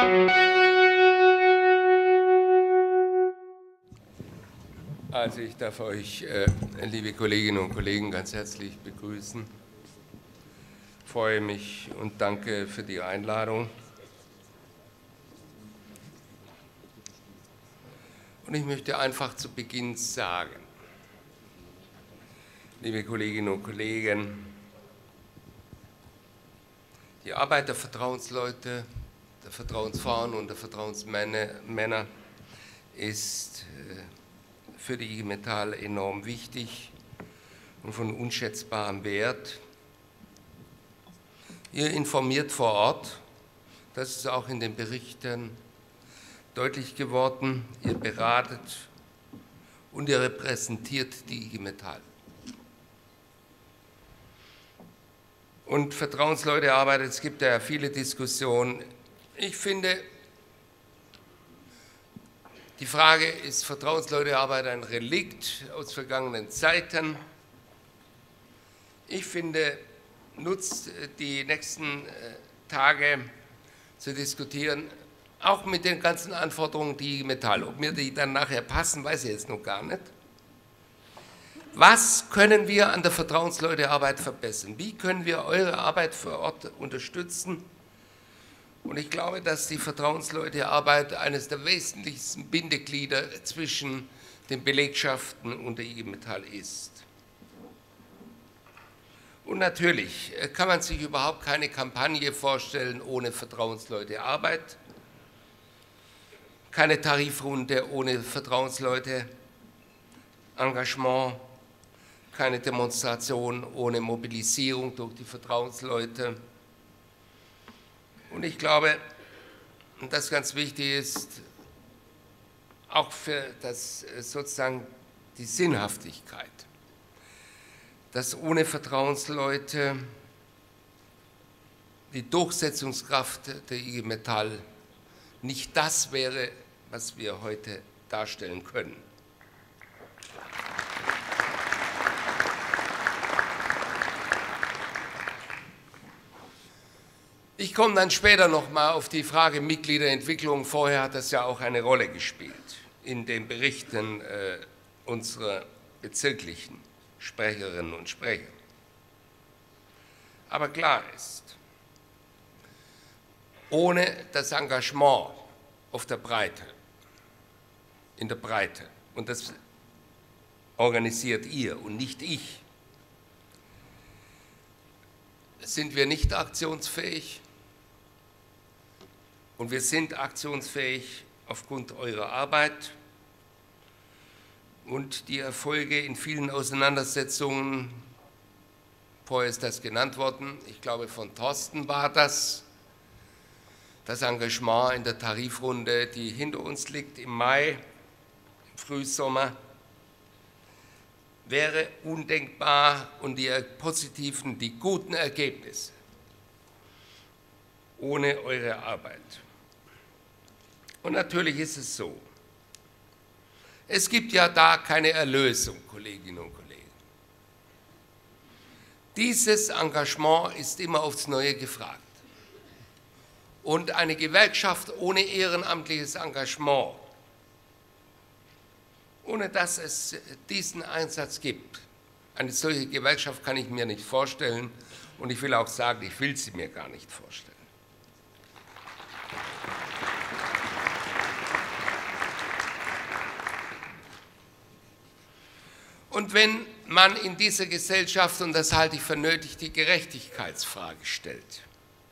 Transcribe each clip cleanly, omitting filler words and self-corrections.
Also ich darf euch, liebe Kolleginnen und Kollegen, ganz herzlich begrüßen. Ich freue mich und danke für die Einladung. Und ich möchte einfach zu Beginn sagen, liebe Kolleginnen und Kollegen, die Arbeit der Vertrauensleute, der Vertrauensfrauen und der Vertrauensmänner ist für die IG Metall enorm wichtig und von unschätzbarem Wert. Ihr informiert vor Ort, das ist auch in den Berichten deutlich geworden, ihr beratet und ihr repräsentiert die IG Metall. Und Vertrauensleute arbeitet, es gibt ja viele Diskussionen. Ich finde, die Frage, ist Vertrauensleutearbeit ein Relikt aus vergangenen Zeiten? Ich finde, nutzt die nächsten Tage zu diskutieren, auch mit den ganzen Anforderungen die IG Metall. Ob mir die dann nachher passen, weiß ich jetzt noch gar nicht. Was können wir an der Vertrauensleutearbeit verbessern? Wie können wir eure Arbeit vor Ort unterstützen? Und ich glaube, dass die Vertrauensleutearbeit eines der wesentlichsten Bindeglieder zwischen den Belegschaften und der IG Metall ist. Und natürlich kann man sich überhaupt keine Kampagne vorstellen ohne Vertrauensleutearbeit, keine Tarifrunde ohne Vertrauensleute-Engagement, keine Demonstration ohne Mobilisierung durch die Vertrauensleute. Und ich glaube, dass ganz wichtig ist, auch für das, sozusagen die Sinnhaftigkeit, dass ohne Vertrauensleute die Durchsetzungskraft der IG Metall nicht das wäre, was wir heute darstellen können. Ich komme dann später noch mal auf die Frage Mitgliederentwicklung. Vorher hat das ja auch eine Rolle gespielt in den Berichten unserer bezirklichen Sprecherinnen und Sprecher. Aber klar ist, ohne das Engagement auf der Breite, in der Breite, und das organisiert ihr und nicht ich, sind wir nicht aktionsfähig. Und wir sind aktionsfähig aufgrund eurer Arbeit und die Erfolge in vielen Auseinandersetzungen, vorher ist das genannt worden, ich glaube von Thorsten war das Engagement in der Tarifrunde, die hinter uns liegt im Mai, im Frühsommer, wäre undenkbar und die positiven, die guten Ergebnisse ohne eure Arbeit. Und natürlich ist es so, es gibt ja da keine Erlösung, Kolleginnen und Kollegen. Dieses Engagement ist immer aufs Neue gefragt. Und eine Gewerkschaft ohne ehrenamtliches Engagement, ohne dass es diesen Einsatz gibt, eine solche Gewerkschaft kann ich mir nicht vorstellen und ich will auch sagen, ich will sie mir gar nicht vorstellen. Und wenn man in dieser Gesellschaft, und das halte ich für nötig, die Gerechtigkeitsfrage stellt,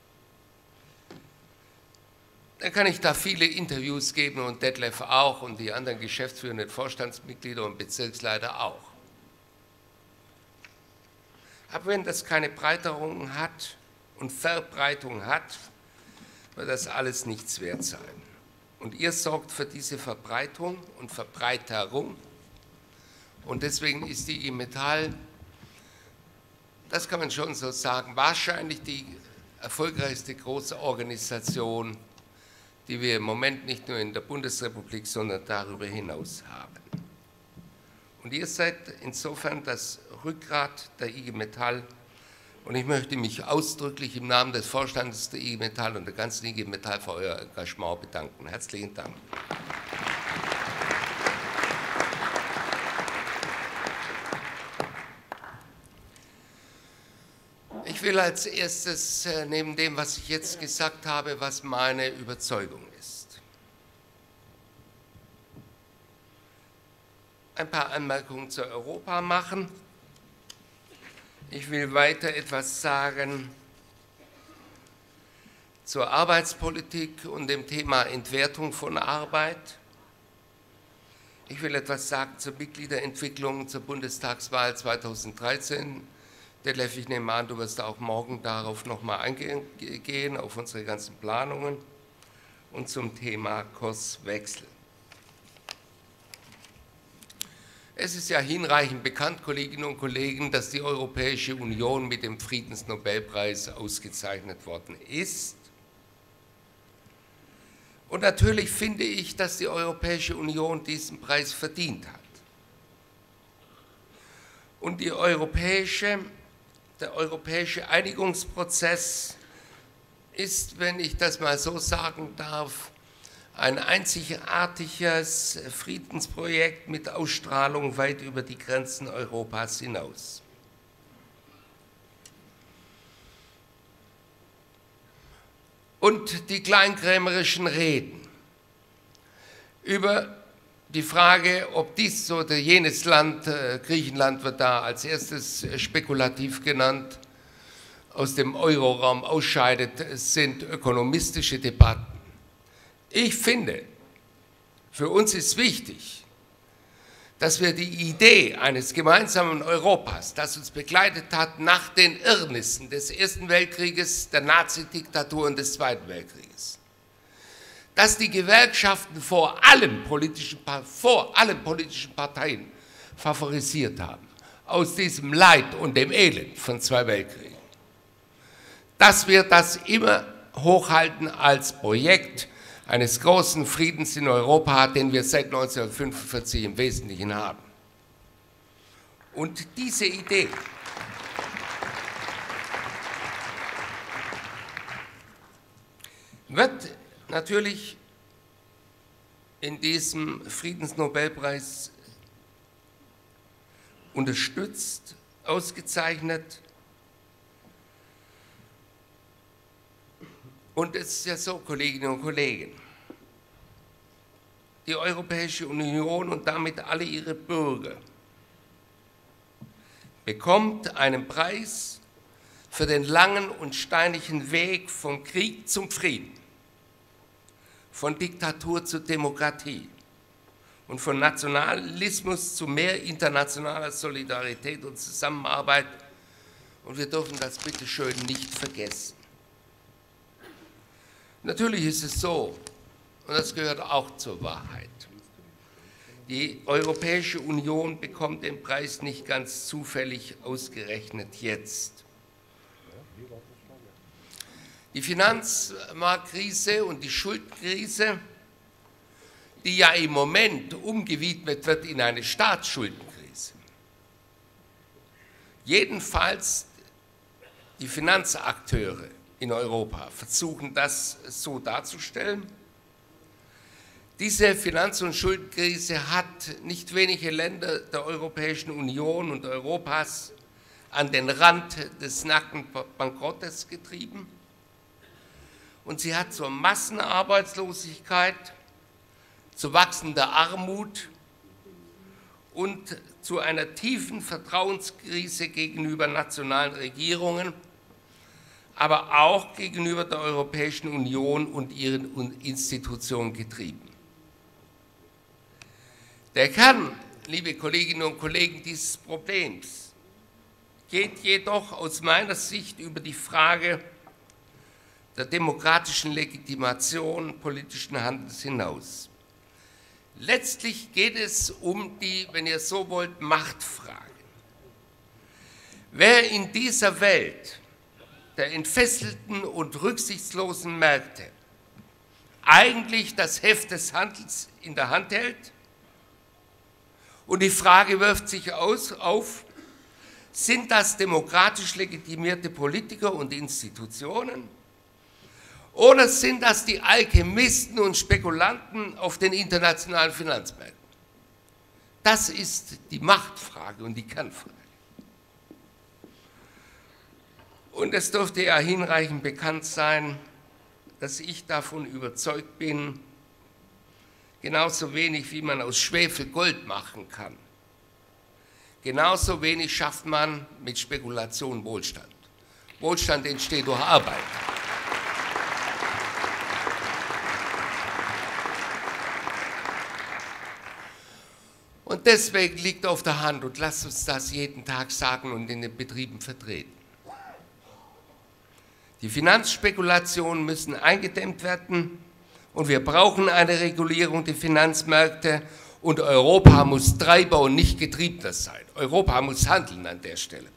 dann kann ich da viele Interviews geben und Detlef auch und die anderen geschäftsführenden Vorstandsmitglieder und Bezirksleiter auch. Aber wenn das keine Breiterung hat und Verbreitung hat, wird das alles nichts wert sein. Und ihr sorgt für diese Verbreitung und Verbreiterung. Und deswegen ist die IG Metall, das kann man schon so sagen, wahrscheinlich die erfolgreichste große Organisation, die wir im Moment nicht nur in der Bundesrepublik, sondern darüber hinaus haben. Und ihr seid insofern das Rückgrat der IG Metall Und ich möchte mich ausdrücklich im Namen des Vorstandes der IG Metall und der ganzen IG Metall für euer Engagement bedanken. Herzlichen Dank. Ich will als erstes neben dem, was ich jetzt gesagt habe, was meine Überzeugung ist, ein paar Anmerkungen zu Europa machen. Ich will weiter etwas sagen zur Arbeitspolitik und dem Thema Entwertung von Arbeit. Ich will etwas sagen zur Mitgliederentwicklung zur Bundestagswahl 2013. Detlef, ich nehme an, du wirst auch morgen darauf nochmal eingehen, auf unsere ganzen Planungen und zum Thema Kurswechsel. Es ist ja hinreichend bekannt, Kolleginnen und Kollegen, dass die Europäische Union mit dem Friedensnobelpreis ausgezeichnet worden ist. Und natürlich finde ich, dass die Europäische Union diesen Preis verdient hat. Und der europäische Einigungsprozess ist, wenn ich das mal so sagen darf, ein einzigartiges Friedensprojekt mit Ausstrahlung weit über die Grenzen Europas hinaus. Und die kleinkrämerischen Reden über die Frage, ob dies oder jenes Land, Griechenland wird da als erstes spekulativ genannt, aus dem Euroraum ausscheidet, sind ökonomistische Debatten. Ich finde, für uns ist wichtig, dass wir die Idee eines gemeinsamen Europas, das uns begleitet hat nach den Irrnissen des Ersten Weltkrieges, der Nazidiktatur und des Zweiten Weltkrieges, dass die Gewerkschaften vor allen politischen Parteien favorisiert haben, aus diesem Leid und dem Elend von zwei Weltkriegen, dass wir das immer hochhalten als Projekt eines großen Friedens in Europa, den wir seit 1945 im Wesentlichen haben. Und diese Idee wird natürlich in diesem Friedensnobelpreis unterstützt, ausgezeichnet. Und es ist ja so, Kolleginnen und Kollegen, die Europäische Union und damit alle ihre Bürger bekommt einen Preis für den langen und steinigen Weg vom Krieg zum Frieden, von Diktatur zu Demokratie und von Nationalismus zu mehr internationaler Solidarität und Zusammenarbeit. Und wir dürfen das bitteschön nicht vergessen. Natürlich ist es so, und das gehört auch zur Wahrheit, die Europäische Union bekommt den Preis nicht ganz zufällig ausgerechnet jetzt. Die Finanzmarktkrise und die Schuldenkrise, die ja im Moment umgewidmet wird in eine Staatsschuldenkrise, jedenfalls die Finanzakteure in Europa versuchen das so darzustellen. Diese Finanz- und Schuldenkrise hat nicht wenige Länder der Europäischen Union und Europas an den Rand des nackten Bankrottes getrieben und sie hat zur Massenarbeitslosigkeit, zu wachsender Armut und zu einer tiefen Vertrauenskrise gegenüber nationalen Regierungen, aber auch gegenüber der Europäischen Union und ihren Institutionen getrieben. Der Kern, liebe Kolleginnen und Kollegen, dieses Problems geht jedoch aus meiner Sicht über die Frage der demokratischen Legitimation politischen Handelns hinaus. Letztlich geht es um die, wenn ihr so wollt, Machtfrage. Wer in dieser Welt der entfesselten und rücksichtslosen Märkte eigentlich das Heft des Handels in der Hand hält, und die Frage wirft sich auf, Sind das demokratisch legitimierte Politiker und Institutionen? Oder sind das die Alchemisten und Spekulanten auf den internationalen Finanzmärkten? Das ist die Machtfrage und die Kernfrage. Und es dürfte ja hinreichend bekannt sein, dass ich davon überzeugt bin, genauso wenig wie man aus Schwefel Gold machen kann, genauso wenig schafft man mit Spekulation Wohlstand. Wohlstand entsteht durch Arbeit. Und deswegen liegt auf der Hand, und lasst uns das jeden Tag sagen und in den Betrieben vertreten. Die Finanzspekulationen müssen eingedämmt werden und wir brauchen eine Regulierung der Finanzmärkte und Europa muss Treiber und nicht Getriebener sein. Europa muss handeln an der Stelle.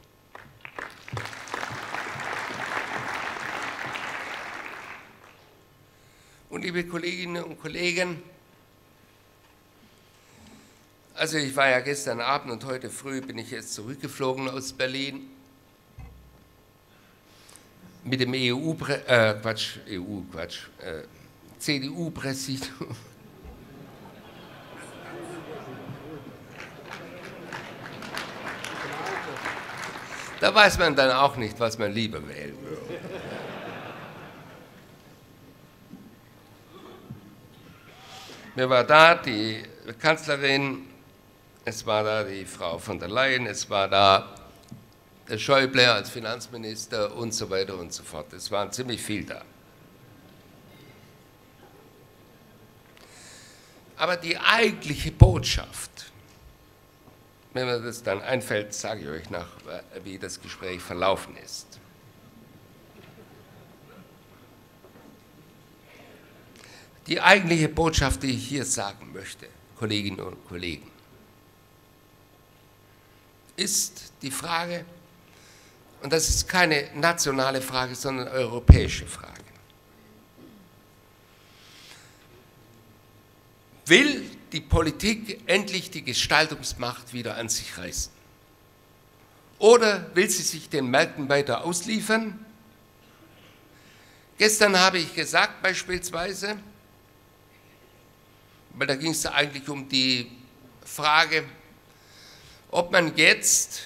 Und liebe Kolleginnen und Kollegen, also ich war ja gestern Abend und heute früh bin ich jetzt zurückgeflogen aus Berlin mit dem CDU-Präsidium. Da weiß man dann auch nicht, was man lieber wählen würde. Mir war da die Kanzlerin, es war da die Frau von der Leyen, es war da der Schäuble als Finanzminister und so weiter und so fort. Es waren ziemlich viel da. Aber die eigentliche Botschaft, wenn mir das dann einfällt, sage ich euch nach, wie das Gespräch verlaufen ist. Die eigentliche Botschaft, die ich hier sagen möchte, Kolleginnen und Kollegen, ist die Frage, und das ist keine nationale Frage, sondern eine europäische Frage. Will die Politik endlich die Gestaltungsmacht wieder an sich reißen? Oder will sie sich den Märkten weiter ausliefern? Gestern habe ich gesagt beispielsweise, weil da ging es eigentlich um die Frage, ob man jetzt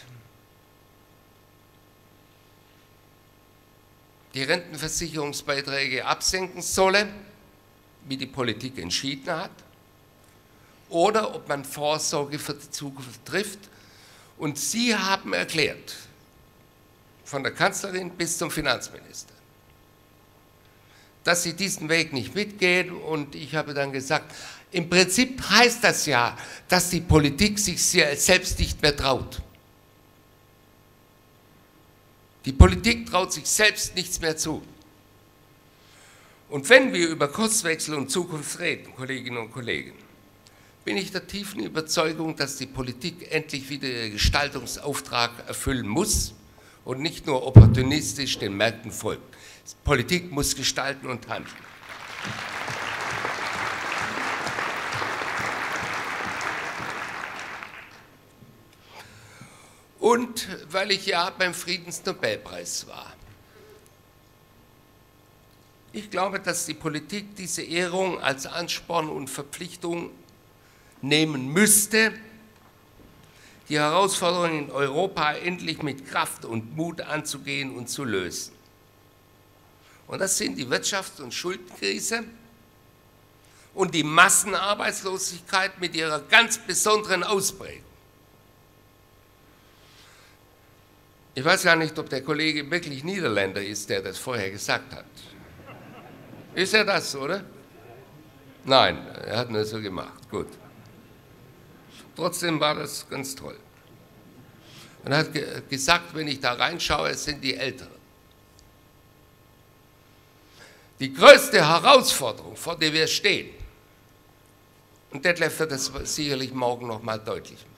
die Rentenversicherungsbeiträge absenken solle, wie die Politik entschieden hat, oder ob man Vorsorge für die Zukunft trifft. Und Sie haben erklärt, von der Kanzlerin bis zum Finanzminister, dass Sie diesen Weg nicht mitgehen. Und ich habe dann gesagt, im Prinzip heißt das ja, dass die Politik sich selbst nicht mehr traut. Die Politik traut sich selbst nichts mehr zu. Und wenn wir über Kurswechsel und Zukunft reden, Kolleginnen und Kollegen, bin ich der tiefen Überzeugung, dass die Politik endlich wieder ihren Gestaltungsauftrag erfüllen muss und nicht nur opportunistisch den Märkten folgt. Die Politik muss gestalten und handeln. Und weil ich ja beim Friedensnobelpreis war. Ich glaube, dass die Politik diese Ehrung als Ansporn und Verpflichtung nehmen müsste, die Herausforderungen in Europa endlich mit Kraft und Mut anzugehen und zu lösen. Und das sind die Wirtschafts- und Schuldenkrise und die Massenarbeitslosigkeit mit ihrer ganz besonderen Ausprägung. Ich weiß ja nicht, ob der Kollege wirklich Niederländer ist, der das vorher gesagt hat. Ist er das, oder? Nein, er hat nur so gemacht. Gut. Trotzdem war das ganz toll. Und er hat gesagt, wenn ich da reinschaue, es sind die Älteren. Die größte Herausforderung, vor der wir stehen, und Detlef wird das sicherlich morgen noch mal deutlich machen,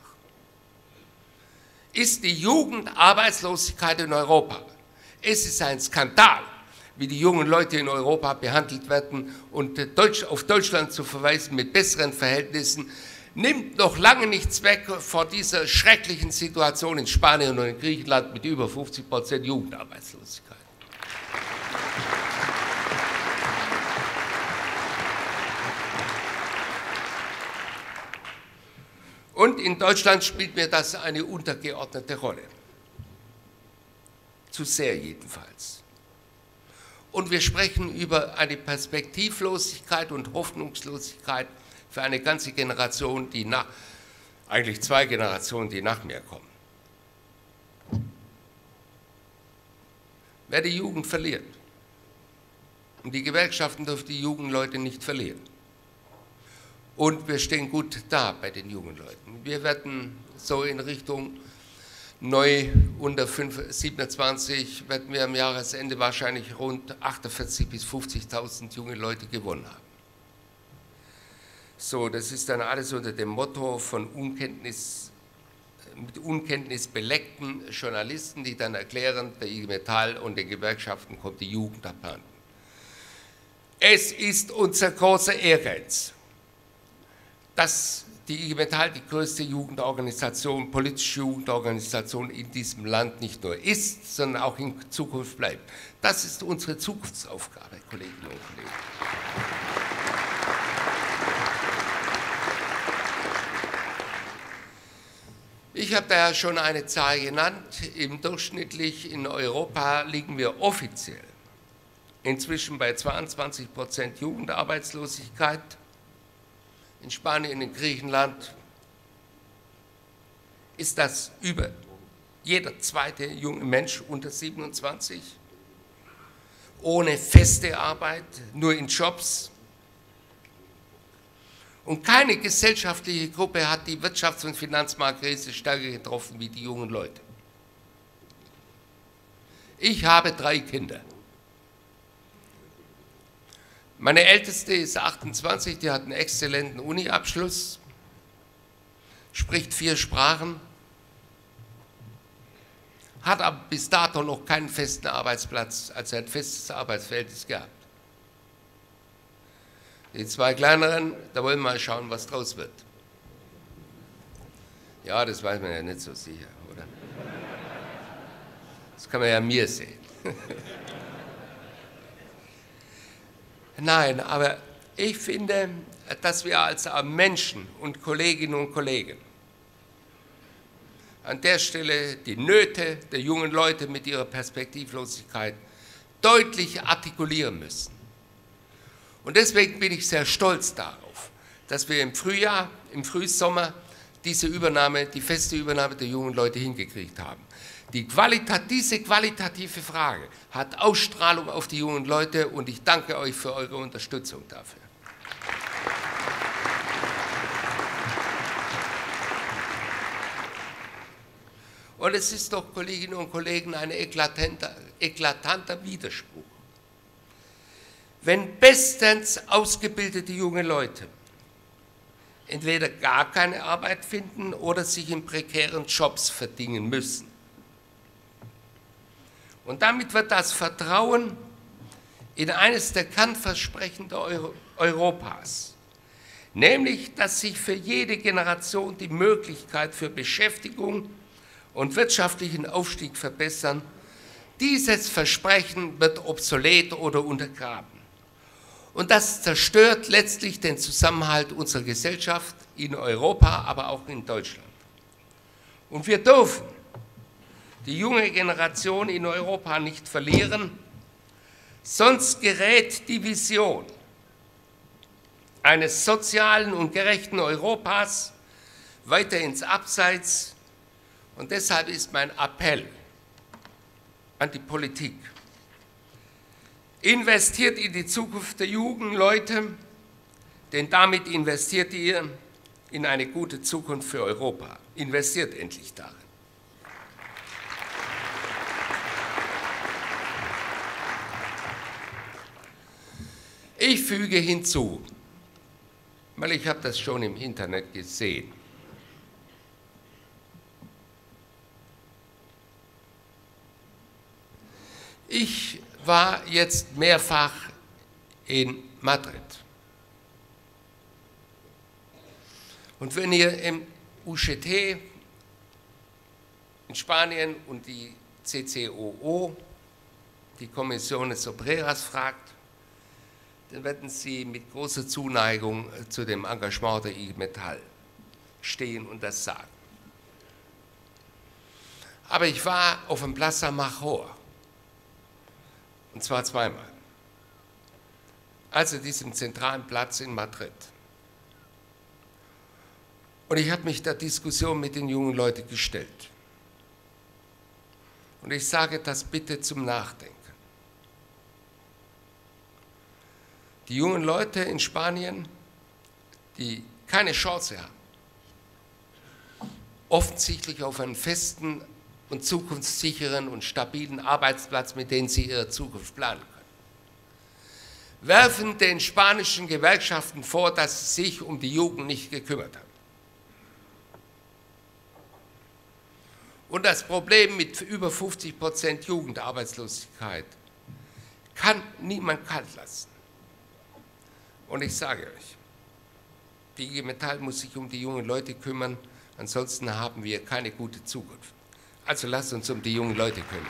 ist die Jugendarbeitslosigkeit in Europa. Es ist ein Skandal, wie die jungen Leute in Europa behandelt werden, und auf Deutschland zu verweisen mit besseren Verhältnissen nimmt noch lange nichts weg vor dieser schrecklichen Situation in Spanien und in Griechenland mit über 50% Jugendarbeitslosigkeit. Und in Deutschland spielt mir das eine untergeordnete Rolle. Zu sehr jedenfalls. Und wir sprechen über eine Perspektivlosigkeit und Hoffnungslosigkeit für eine ganze Generation, eigentlich 2 Generationen, die nach mir kommen. Wer die Jugend verliert, und die Gewerkschaften dürfen die jungen Leute nicht verlieren. Und wir stehen gut da bei den jungen Leuten. Wir werden so in Richtung neu unter 27 werden wir am Jahresende wahrscheinlich rund 48.000 bis 50.000 junge Leute gewonnen haben. So, das ist dann alles unter dem Motto von mit Unkenntnis beleckten Journalisten, die dann erklären, der IG Metall und den Gewerkschaften kommt die Jugend abhanden. Es ist unser großer Ehrgeiz, dass die IG Metall die größte Jugendorganisation, politische Jugendorganisation in diesem Land nicht nur ist, sondern auch in Zukunft bleibt. Das ist unsere Zukunftsaufgabe, Kolleginnen und Kollegen. Ich habe da ja schon eine Zahl genannt. Durchschnittlich in Europa liegen wir offiziell inzwischen bei 22% Jugendarbeitslosigkeit. In Spanien, in Griechenland ist das über jeder zweite junge Mensch unter 27, ohne feste Arbeit, nur in Jobs. Und keine gesellschaftliche Gruppe hat die Wirtschafts- und Finanzmarktkrise stärker getroffen wie die jungen Leute. Ich habe 3 Kinder. Meine Älteste ist 28, die hat einen exzellenten Uni-Abschluss, spricht 4 Sprachen, hat aber bis dato noch keinen festen Arbeitsplatz, also ein festes Arbeitsverhältnis gehabt. Die 2 kleineren, da wollen wir mal schauen, was draus wird. Ja, das weiß man ja nicht so sicher, oder? Das kann man ja mir sehen. Nein, aber ich finde, dass wir als Menschen und Kolleginnen und Kollegen an der Stelle die Nöte der jungen Leute mit ihrer Perspektivlosigkeit deutlich artikulieren müssen. Und deswegen bin ich sehr stolz darauf, dass wir im Frühjahr, im Frühsommer die feste Übernahme der jungen Leute hingekriegt haben. Diese qualitative Frage hat Ausstrahlung auf die jungen Leute und ich danke euch für eure Unterstützung dafür. Und es ist doch, Kolleginnen und Kollegen, ein eklatanter Widerspruch. Wenn bestens ausgebildete junge Leute entweder gar keine Arbeit finden oder sich in prekären Jobs verdingen müssen. Und damit wird das Vertrauen in eines der Kernversprechen Europas, nämlich, dass sich für jede Generation die Möglichkeit für Beschäftigung und wirtschaftlichen Aufstieg verbessern, dieses Versprechen wird obsolet oder untergraben. Und das zerstört letztlich den Zusammenhalt unserer Gesellschaft in Europa, aber auch in Deutschland. Und wir dürfen die junge Generation in Europa nicht verlieren, sonst gerät die Vision eines sozialen und gerechten Europas weiter ins Abseits. Und deshalb ist mein Appell an die Politik: Investiert in die Zukunft der jungen Leute, denn damit investiert ihr in eine gute Zukunft für Europa. Investiert endlich darin. Ich füge hinzu, weil ich habe das schon im Internet gesehen, ich war jetzt mehrfach in Madrid Und wenn ihr im UGT in Spanien und die CCOO, die Comisiones Obreras, fragt, dann werden Sie mit großer Zuneigung zu dem Engagement der IG Metall stehen und das sagen. Aber ich war auf dem Plaza Major, und zwar zweimal, also diesem zentralen Platz in Madrid. Und ich habe mich der Diskussion mit den jungen Leuten gestellt. Und ich sage das bitte zum Nachdenken. Die jungen Leute in Spanien, die keine Chance haben, offensichtlich auf einen festen und zukunftssicheren und stabilen Arbeitsplatz, mit dem sie ihre Zukunft planen können, werfen den spanischen Gewerkschaften vor, dass sie sich um die Jugend nicht gekümmert haben. Und das Problem mit über 50% Jugendarbeitslosigkeit kann niemand kalt lassen. Und ich sage euch, die IG Metall muss sich um die jungen Leute kümmern, ansonsten haben wir keine gute Zukunft. Also lasst uns um die jungen Leute kümmern.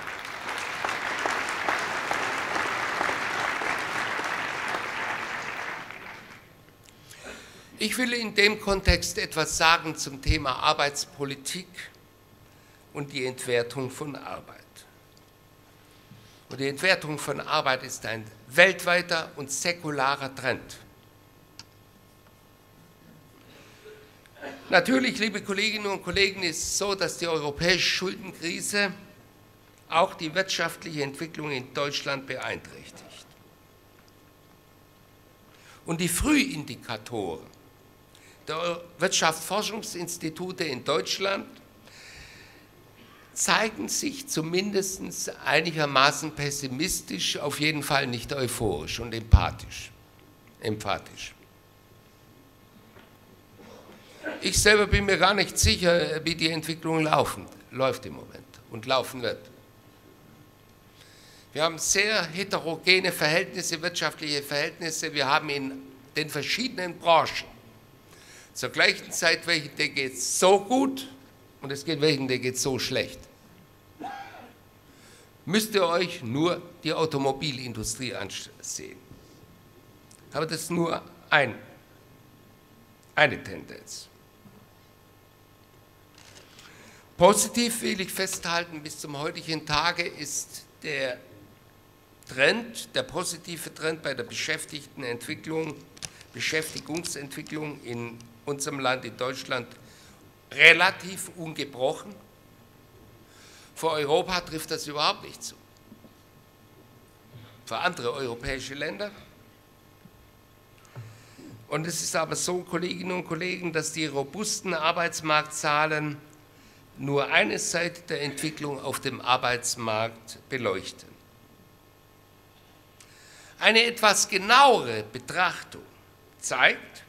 Ich will in dem Kontext etwas sagen zum Thema Arbeitspolitik und die Entwertung von Arbeit. Und die Entwertung von Arbeit ist ein weltweiter und säkularer Trend. Natürlich, liebe Kolleginnen und Kollegen, ist es so, dass die europäische Schuldenkrise auch die wirtschaftliche Entwicklung in Deutschland beeinträchtigt. Und die Frühindikatoren der Wirtschaftsforschungsinstitute in Deutschland zeigen sich zumindest einigermaßen pessimistisch, auf jeden Fall nicht euphorisch und emphatisch. Ich selber bin mir gar nicht sicher, wie die Entwicklung läuft im Moment und laufen wird. Wir haben sehr heterogene Verhältnisse, wirtschaftliche Verhältnisse. Wir haben in den verschiedenen Branchen zur gleichen Zeit welche, denen geht es so gut und es gibt welchen, denen geht es so schlecht. Müsst ihr euch nur die Automobilindustrie ansehen. Aber das ist nur eine Tendenz. Positiv will ich festhalten, bis zum heutigen Tage ist der positive Trend bei der Beschäftigungsentwicklung in unserem Land, in Deutschland, relativ ungebrochen. Für Europa trifft das überhaupt nicht zu. Für andere europäische Länder. Und es ist aber so, Kolleginnen und Kollegen, dass die robusten Arbeitsmarktzahlen nur eine Seite der Entwicklung auf dem Arbeitsmarkt beleuchten. Eine etwas genauere Betrachtung zeigt,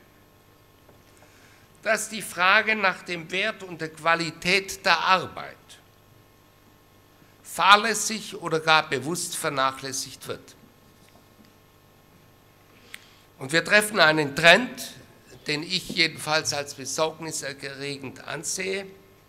dass die Frage nach dem Wert und der Qualität der Arbeit fahrlässig oder gar bewusst vernachlässigt wird. Und wir treffen einen Trend, den ich jedenfalls als besorgniserregend ansehe,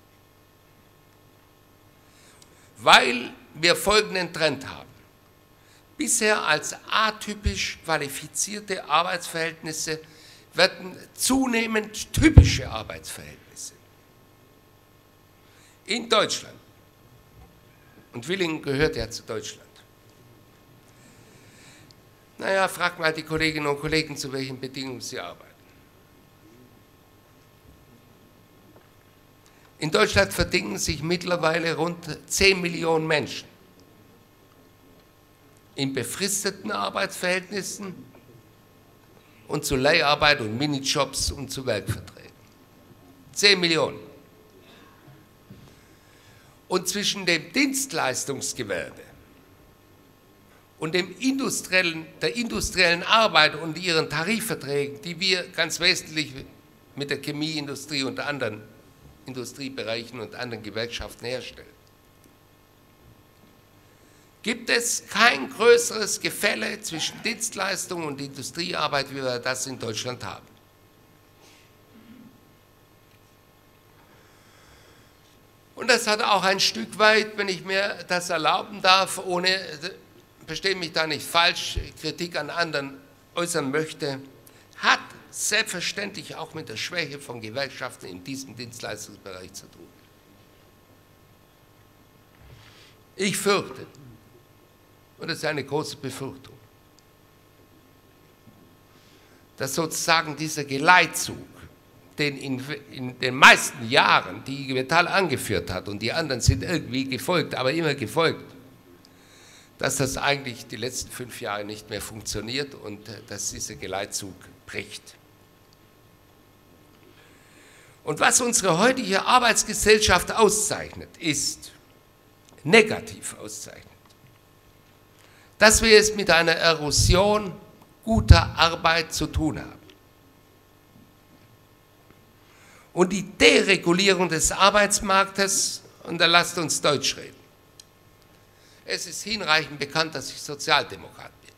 weil wir folgenden Trend haben. Bisher als atypisch qualifizierte Arbeitsverhältnisse werden zunehmend typische Arbeitsverhältnisse. In Deutschland, und Willingen gehört ja zu Deutschland. Naja, fragt mal die Kolleginnen und Kollegen, zu welchen Bedingungen sie arbeiten. In Deutschland verdingen sich mittlerweile rund 10 Millionen Menschen in befristeten Arbeitsverhältnissen und zu Leiharbeit und Minijobs und zu Werkverträgen. 10 Millionen. Und zwischen dem Dienstleistungsgewerbe und der industriellen Arbeit und ihren Tarifverträgen, die wir ganz wesentlich mit der Chemieindustrie und anderen Industriebereichen und anderen Gewerkschaften herstellen, gibt es kein größeres Gefälle zwischen Dienstleistung und Industriearbeit, wie wir das in Deutschland haben. das hat auch ein Stück weit, wenn ich mir das erlauben darf, ohne, verstehe mich da nicht falsch, Kritik an anderen äußern möchte, hat selbstverständlich auch mit der Schwäche von Gewerkschaften in diesem Dienstleistungsbereich zu tun. Ich fürchte, und das ist eine große Befürchtung, dass sozusagen dieser Geleitzug, den in den meisten Jahren die IG Metall angeführt hat, und die anderen sind irgendwie gefolgt, aber immer gefolgt, dass das eigentlich die letzten 5 Jahre nicht mehr funktioniert und dass dieser Geleitzug bricht. Und was unsere heutige Arbeitsgesellschaft auszeichnet, ist, negativ auszeichnet, dass wir es mit einer Erosion guter Arbeit zu tun haben. Und die Deregulierung des Arbeitsmarktes, und da lasst uns Deutsch reden. Es ist hinreichend bekannt, dass ich Sozialdemokrat bin.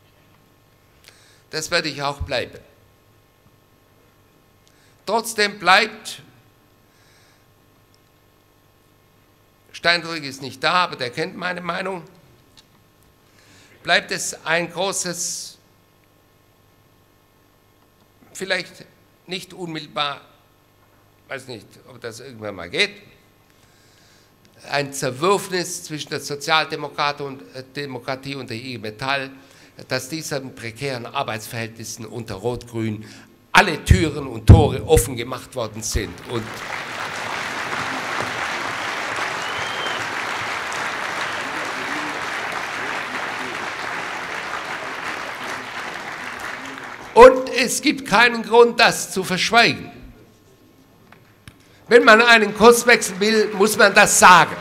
Das werde ich auch bleiben. Trotzdem bleibt, Steinrück ist nicht da, aber der kennt meine Meinung, bleibt es ein großes, vielleicht nicht unmittelbar, weiß nicht, ob das irgendwann mal geht, ein Zerwürfnis zwischen der Sozialdemokratie und der IG Metall, dass diesen prekären Arbeitsverhältnissen unter Rot-Grün alle Türen und Tore offen gemacht worden sind. Und es gibt keinen Grund, das zu verschweigen. Wenn man einen Kurswechsel will, muss man das sagen.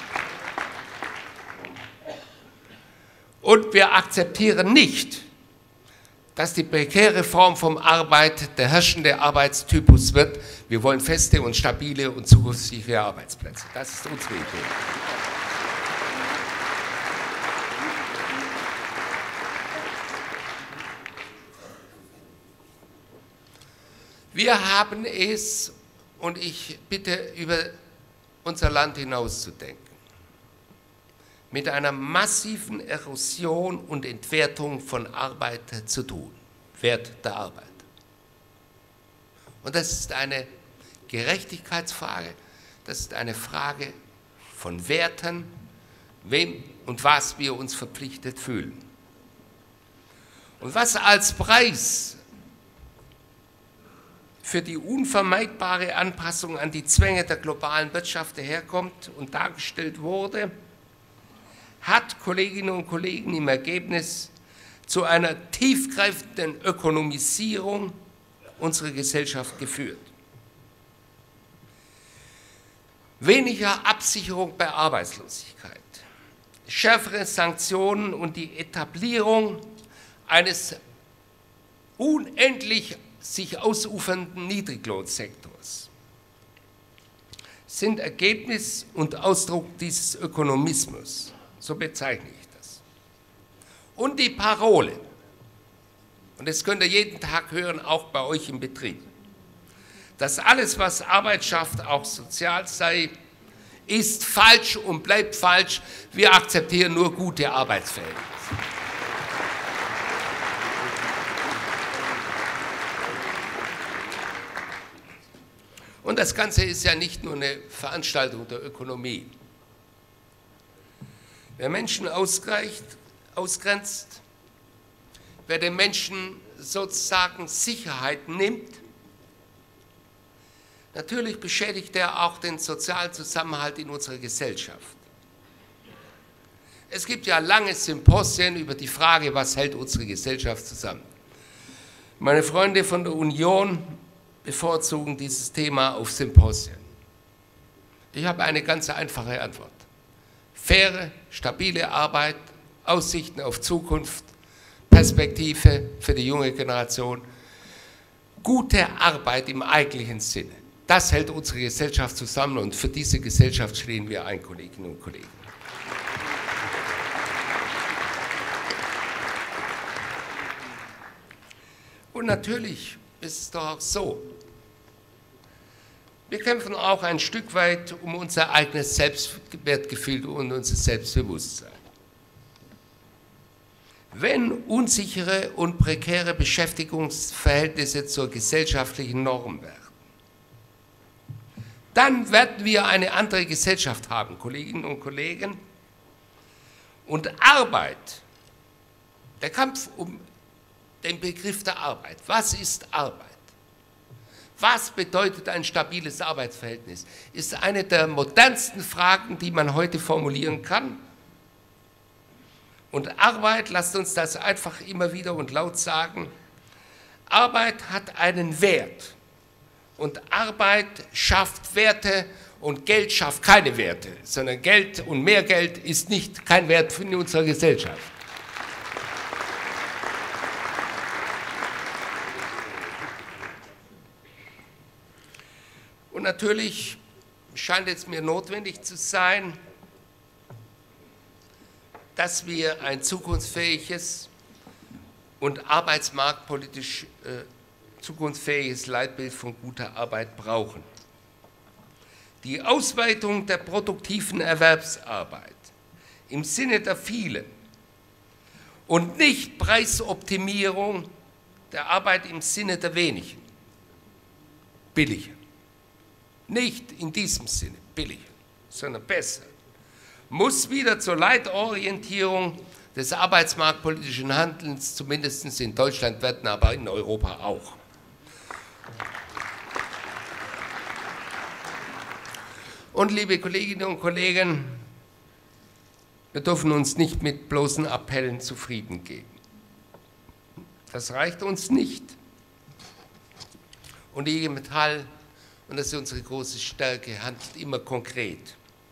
Und wir akzeptieren nicht, dass die prekäre Form von Arbeit der herrschende Arbeitstypus wird. Wir wollen feste und stabile und zukunftssichere Arbeitsplätze. Das ist unsere Idee. Wir haben es, und ich bitte, über unser Land hinauszudenken, mit einer massiven Erosion und Entwertung von Arbeit zu tun, Wert der Arbeit. Und das ist eine Gerechtigkeitsfrage, das ist eine Frage von Werten, wem und was wir uns verpflichtet fühlen. Und was als Preis für die unvermeidbare Anpassung an die Zwänge der globalen Wirtschaft daherkommt und dargestellt wurde, hat Kolleginnen und Kollegen im Ergebnis zu einer tiefgreifenden Ökonomisierung unserer Gesellschaft geführt. Weniger Absicherung bei Arbeitslosigkeit, schärfere Sanktionen und die Etablierung eines unendlich sich ausufernden Niedriglohnsektors sind Ergebnis und Ausdruck dieses Ökonomismus, so bezeichne ich das. Und die Parole, und das könnt ihr jeden Tag hören, auch bei euch im Betrieb, dass alles, was Arbeit schafft, auch sozial sei, ist falsch und bleibt falsch. Wir akzeptieren nur gute Arbeitsverhältnisse. Und das Ganze ist ja nicht nur eine Veranstaltung der Ökonomie. Wer Menschen ausgrenzt, wer den Menschen sozusagen Sicherheit nimmt, natürlich beschädigt er auch den sozialen Zusammenhalt in unserer Gesellschaft. Es gibt ja lange Symposien über die Frage, was hält unsere Gesellschaft zusammen. Meine Freunde von der Union bevorzugen dieses Thema auf Symposien. Ich habe eine ganz einfache Antwort. Faire, stabile Arbeit, Aussichten auf Zukunft, Perspektive für die junge Generation, gute Arbeit im eigentlichen Sinne. Das hält unsere Gesellschaft zusammen und für diese Gesellschaft stehen wir ein, Kolleginnen und Kollegen. Und natürlich ist es doch auch so, Wir kämpfen auch ein Stück weit um unser eigenes Selbstwertgefühl und unser Selbstbewusstsein. Wenn unsichere und prekäre Beschäftigungsverhältnisse zur gesellschaftlichen Norm werden, dann werden wir eine andere Gesellschaft haben, Kolleginnen und Kollegen. Und Arbeit, der Kampf um den Begriff der Arbeit. Was ist Arbeit? Was bedeutet ein stabiles Arbeitsverhältnis? Ist eine der modernsten Fragen, die man heute formulieren kann. Und Arbeit, lasst uns das einfach immer wieder und laut sagen, Arbeit hat einen Wert. Und Arbeit schafft Werte und Geld schafft keine Werte, sondern Geld und mehr Geld ist kein Wert in unserer Gesellschaft. Und natürlich scheint es mir notwendig zu sein, dass wir ein zukunftsfähiges und arbeitsmarktpolitisch zukunftsfähiges Leitbild von guter Arbeit brauchen. Die Ausweitung der produktiven Erwerbsarbeit im Sinne der vielen und nicht Preisoptimierung der Arbeit im Sinne der wenigen, billiger. Nicht in diesem Sinne billiger, sondern besser, muss wieder zur Leitorientierung des arbeitsmarktpolitischen Handelns, zumindest in Deutschland werden, aber in Europa auch. Und liebe Kolleginnen und Kollegen, wir dürfen uns nicht mit bloßen Appellen zufrieden geben. Das reicht uns nicht. Und die IG Metall, und das ist unsere große Stärke, handelt immer konkret.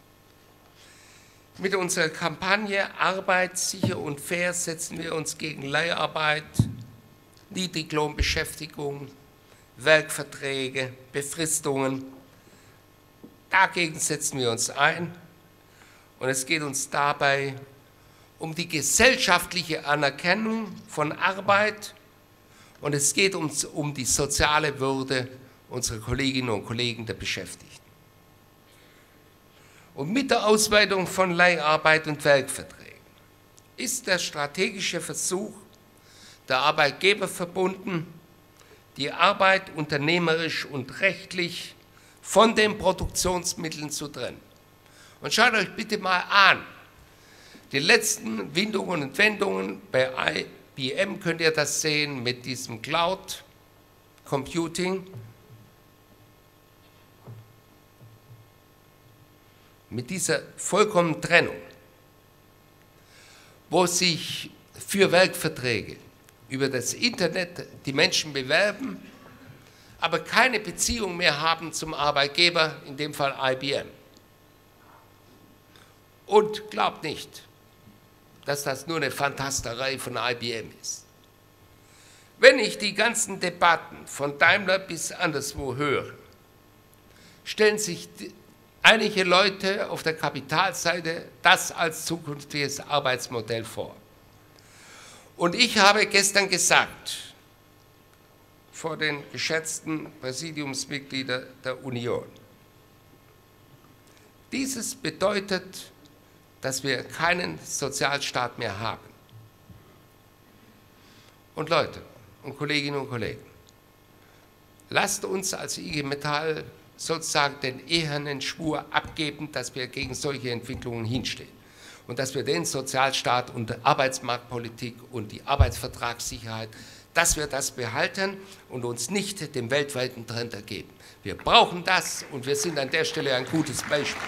Mit unserer Kampagne Arbeit sicher und fair setzen wir uns gegen Leiharbeit, Niedriglohnbeschäftigung, Werkverträge, Befristungen. Dagegen setzen wir uns ein und es geht uns dabei um die gesellschaftliche Anerkennung von Arbeit und es geht uns um die soziale Würde unserer Kolleginnen und Kollegen der Beschäftigten. Und mit der Ausweitung von Leiharbeit und Werkverträgen ist der strategische Versuch der Arbeitgeber verbunden, die Arbeit unternehmerisch und rechtlich von den Produktionsmitteln zu trennen. Und schaut euch bitte mal an, die letzten Windungen und Wendungen bei IBM könnt ihr das sehen mit diesem Cloud Computing, mit dieser vollkommenen Trennung, wo sich für Werkverträge über das Internet die Menschen bewerben, aber keine Beziehung mehr haben zum Arbeitgeber, in dem Fall IBM. Und glaubt nicht, dass das nur eine Fantasterei von IBM ist. Wenn ich die ganzen Debatten von Daimler bis anderswo höre, stellen sich einige Leute auf der Kapitalseite das als zukünftiges Arbeitsmodell vor. Und ich habe gestern gesagt, vor den geschätzten Präsidiumsmitgliedern der Union, dieses bedeutet, dass wir keinen Sozialstaat mehr haben. Und Leute und Kolleginnen und Kollegen, lasst uns als IG Metall sozusagen den ehernen Schwur abgeben, dass wir gegen solche Entwicklungen hinstehen und dass wir den Sozialstaat und die Arbeitsmarktpolitik und die Arbeitsvertragssicherheit, dass wir das behalten und uns nicht dem weltweiten Trend ergeben. Wir brauchen das und wir sind an der Stelle ein gutes Beispiel.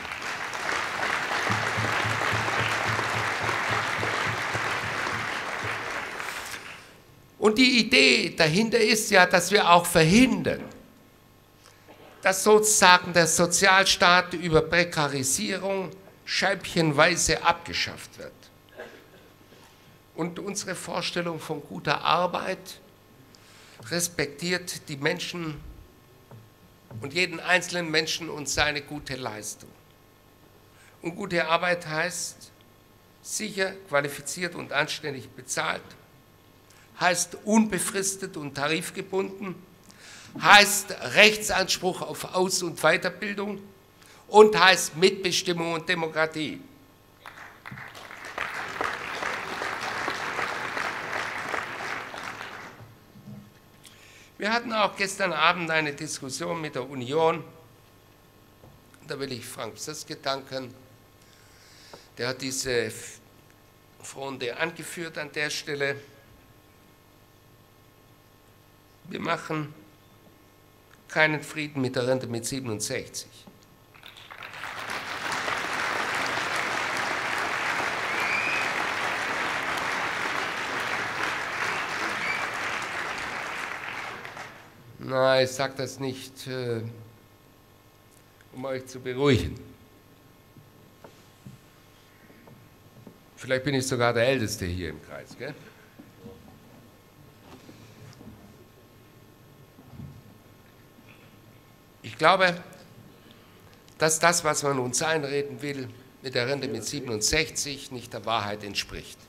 Und die Idee dahinter ist ja, dass wir auch verhindern, dass sozusagen der Sozialstaat über Prekarisierung scheibchenweise abgeschafft wird. Und unsere Vorstellung von guter Arbeit respektiert die Menschen und jeden einzelnen Menschen und seine gute Leistung. Und gute Arbeit heißt sicher, qualifiziert und anständig bezahlt, heißt unbefristet und tarifgebunden, heißt Rechtsanspruch auf Aus- und Weiterbildung und heißt Mitbestimmung und Demokratie. Wir hatten auch gestern Abend eine Diskussion mit der Union. Da will ich Frank Pseske danken. Der hat diese Fronde angeführt an der Stelle. Wir machen keinen Frieden mit der Rente mit 67. Na, ich sage das nicht, um euch zu beruhigen. Vielleicht bin ich sogar der Älteste hier im Kreis, gell? Ich glaube, dass das, was man uns einreden will, mit der Rente mit 67 nicht der Wahrheit entspricht.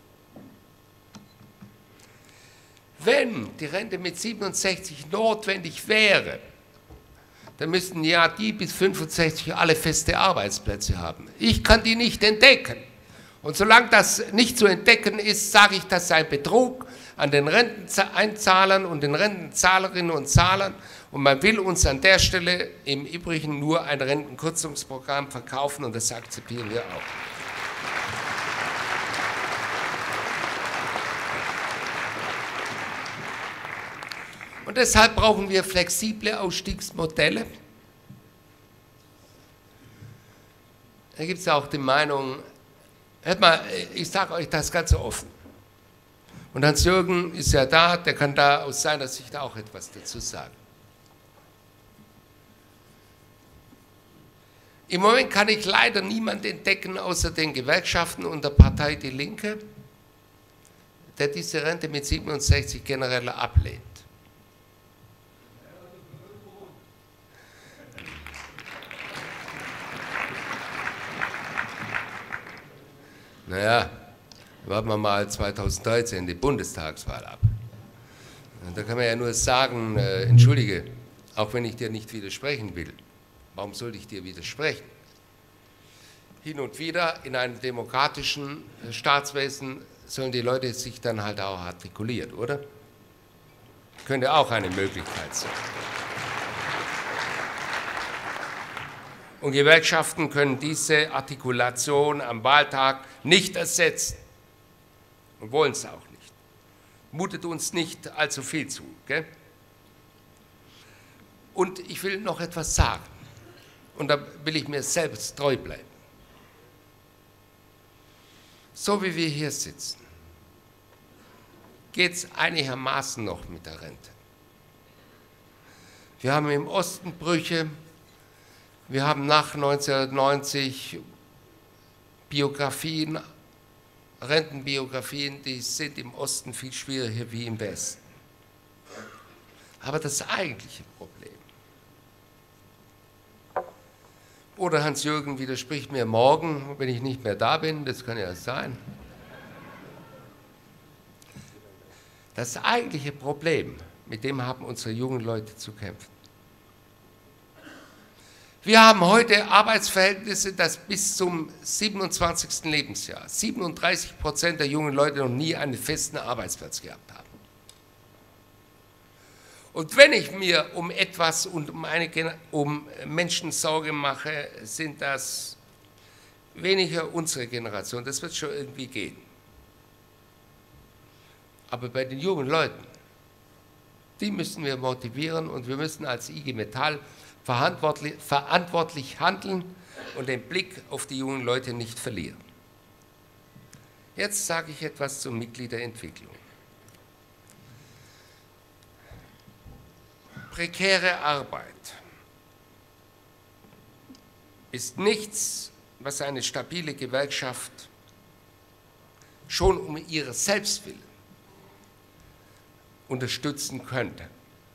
Wenn die Rente mit 67 notwendig wäre, dann müssten ja die bis 65 alle feste Arbeitsplätze haben. Ich kann die nicht entdecken. Und solange das nicht zu entdecken ist, sage ich, das sei ein Betrug an den Renteneinzahlern und den Rentenzahlerinnen und Zahlern. Und man will uns an der Stelle im Übrigen nur ein Rentenkürzungsprogramm verkaufen und das akzeptieren wir auch. Und deshalb brauchen wir flexible Ausstiegsmodelle. Da gibt es auch die Meinung, hört mal, ich sage euch das ganz offen. Und Hans-Jürgen ist ja da, der kann da aus seiner Sicht auch etwas dazu sagen. Im Moment kann ich leider niemanden entdecken, außer den Gewerkschaften und der Partei Die Linke, der diese Rente mit 67 generell ablehnt. Naja, warten wir mal 2013 die Bundestagswahl ab. Und da kann man ja nur sagen, entschuldige, auch wenn ich dir nicht widersprechen will, warum sollte ich dir widersprechen? Hin und wieder in einem demokratischen Staatswesen sollen die Leute sich dann halt auch artikulieren, oder? Könnte auch eine Möglichkeit sein. Und Gewerkschaften können diese Artikulation am Wahltag nicht ersetzen und wollen es auch nicht. Mutet uns nicht allzu viel zu. Gell? Und ich will noch etwas sagen, und da will ich mir selbst treu bleiben. So wie wir hier sitzen, geht es einigermaßen noch mit der Rente. Wir haben im Osten Brüche. Wir haben nach 1990 Biografien, Rentenbiografien, die sind im Osten viel schwieriger wie im Westen. Aber das eigentliche Problem, oder Hans-Jürgen widerspricht mir morgen, wenn ich nicht mehr da bin, das kann ja sein. Das eigentliche Problem, mit dem haben unsere jungen Leute zu kämpfen. Wir haben heute Arbeitsverhältnisse, dass bis zum 27. Lebensjahr 37% der jungen Leute noch nie einen festen Arbeitsplatz gehabt haben. Und wenn ich mir um etwas und um Menschen Sorge mache, sind das weniger unsere Generation. Das wird schon irgendwie gehen. Aber bei den jungen Leuten, die müssen wir motivieren und wir müssen als IG Metall verantwortlich handeln und den Blick auf die jungen Leute nicht verlieren. Jetzt sage ich etwas zur Mitgliederentwicklung. Prekäre Arbeit ist nichts, was eine stabile Gewerkschaft schon um ihres Selbstwillen unterstützen könnte.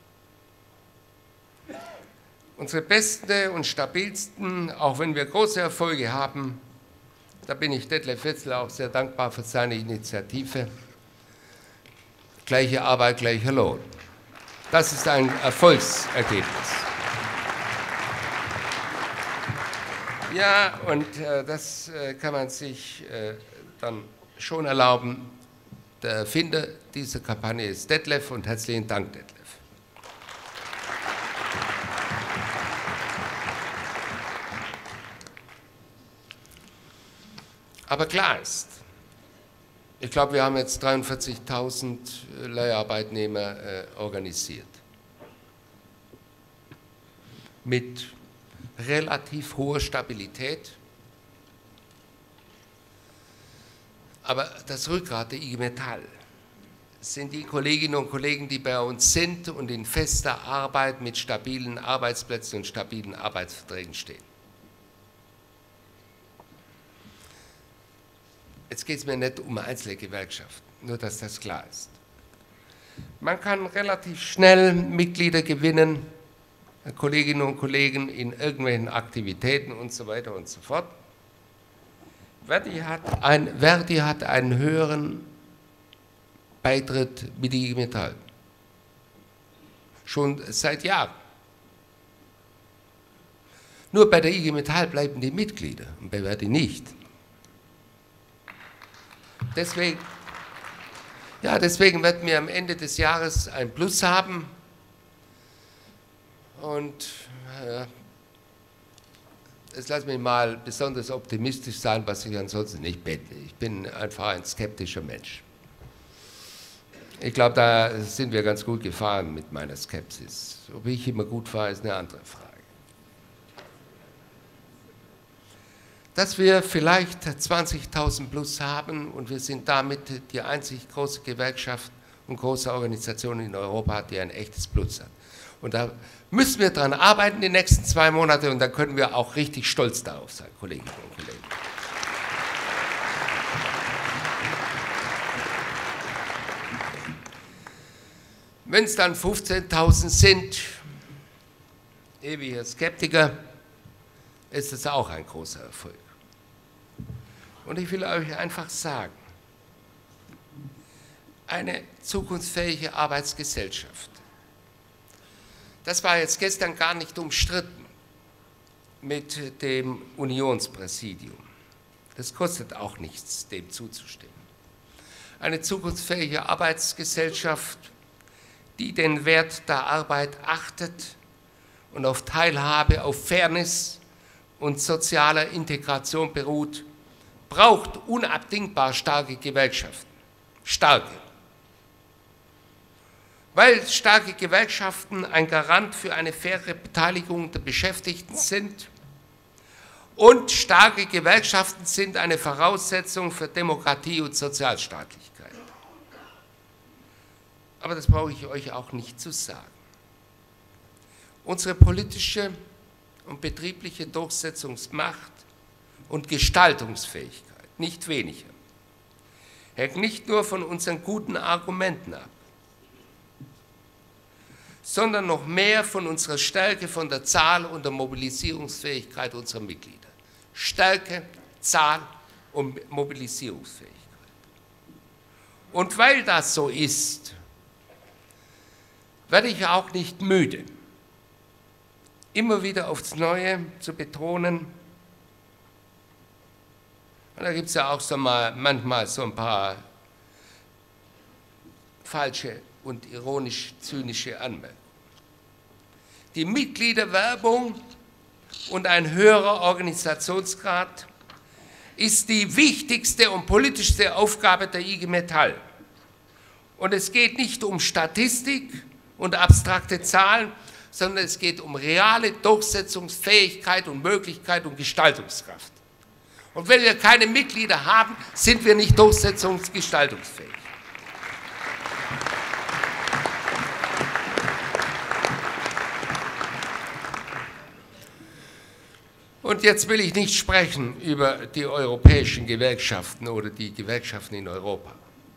Unsere besten und stabilsten, auch wenn wir große Erfolge haben, da bin ich Detlef Wetzel auch sehr dankbar für seine Initiative, gleiche Arbeit, gleicher Lohn. Das ist ein Erfolgsergebnis. Ja, und das kann man sich dann schon erlauben. Der Erfinder dieser Kampagne ist Detlef, und herzlichen Dank, Detlef. Aber klar ist, ich glaube, wir haben jetzt 43.000 Leiharbeitnehmer organisiert. Mit relativ hoher Stabilität. Aber das Rückgrat der IG Metall sind die Kolleginnen und Kollegen, die bei uns sind und in fester Arbeit mit stabilen Arbeitsplätzen und stabilen Arbeitsverträgen stehen. Jetzt geht es mir nicht um einzelne Gewerkschaften, nur dass das klar ist. Man kann relativ schnell Mitglieder gewinnen, Kolleginnen und Kollegen in irgendwelchen Aktivitäten und so weiter und so fort. Verdi hat einen höheren Beitritt mit der IG Metall. Schon seit Jahren. Nur bei der IG Metall bleiben die Mitglieder und bei Verdi nicht. Deswegen werden wir am Ende des Jahres ein Plus haben. Und jetzt lass mich mal besonders optimistisch sein, was ich ansonsten nicht bin. Ich bin einfach ein skeptischer Mensch. Ich glaube, da sind wir ganz gut gefahren mit meiner Skepsis. Ob ich immer gut fahre, ist eine andere Frage. Dass wir vielleicht 20.000 plus haben und wir sind damit die einzig große Gewerkschaft und große Organisation in Europa, die ein echtes Plus hat. Und da müssen wir dran arbeiten die nächsten 2 Monate und dann können wir auch richtig stolz darauf sein, Kolleginnen und Kollegen. Wenn es dann 15.000 sind, ewiger Skeptiker, ist es auch ein großer Erfolg. Und ich will euch einfach sagen, eine zukunftsfähige Arbeitsgesellschaft, das war jetzt gestern gar nicht umstritten mit dem Unionspräsidium. Das kostet auch nichts, dem zuzustimmen. Eine zukunftsfähige Arbeitsgesellschaft, die den Wert der Arbeit achtet und auf Teilhabe, auf Fairness und sozialer Integration beruht, braucht unabdingbar starke Gewerkschaften. Starke. Weil starke Gewerkschaften ein Garant für eine faire Beteiligung der Beschäftigten sind und starke Gewerkschaften sind eine Voraussetzung für Demokratie und Sozialstaatlichkeit. Aber das brauche ich euch auch nicht zu sagen. Unsere politische und betriebliche Durchsetzungsmacht und Gestaltungsfähigkeit, nicht weniger, hängt nicht nur von unseren guten Argumenten ab, sondern noch mehr von unserer Stärke, von der Zahl und der Mobilisierungsfähigkeit unserer Mitglieder. Stärke, Zahl und Mobilisierungsfähigkeit. Und weil das so ist, werde ich auch nicht müde, immer wieder aufs Neue zu betonen, und da gibt es ja auch so manchmal so ein paar falsche und ironisch-zynische Anmerkungen. Die Mitgliederwerbung und ein höherer Organisationsgrad ist die wichtigste und politischste Aufgabe der IG Metall. Und es geht nicht um Statistik und abstrakte Zahlen, sondern es geht um reale Durchsetzungsfähigkeit und Möglichkeit und Gestaltungskraft. Und wenn wir keine Mitglieder haben, sind wir nicht durchsetzungs- und gestaltungsfähig. Und jetzt will ich nicht sprechen über die europäischen Gewerkschaften oder die Gewerkschaften in Europa.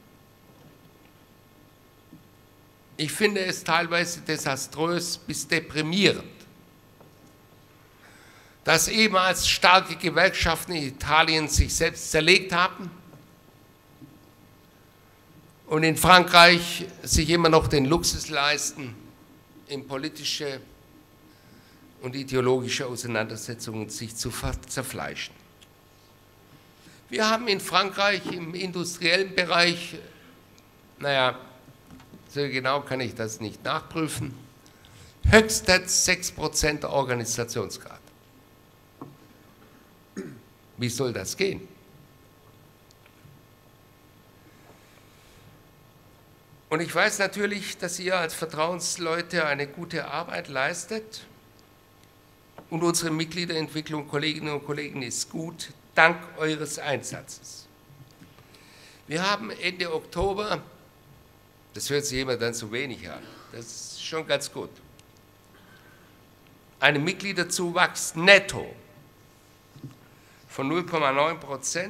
Ich finde es teilweise desaströs bis deprimierend, dass ehemals starke Gewerkschaften in Italien sich selbst zerlegt haben und in Frankreich sich immer noch den Luxus leisten, in politische und ideologische Auseinandersetzungen sich zu zerfleischen. Wir haben in Frankreich im industriellen Bereich, naja, so genau kann ich das nicht nachprüfen, höchstens 6% Organisationsgrad. Wie soll das gehen? Und ich weiß natürlich, dass ihr als Vertrauensleute eine gute Arbeit leistet. Und unsere Mitgliederentwicklung, Kolleginnen und Kollegen, ist gut, dank eures Einsatzes. Wir haben Ende Oktober, das hört sich immer dann zu wenig an, das ist schon ganz gut, einen Mitgliederzuwachs netto von 0,9%.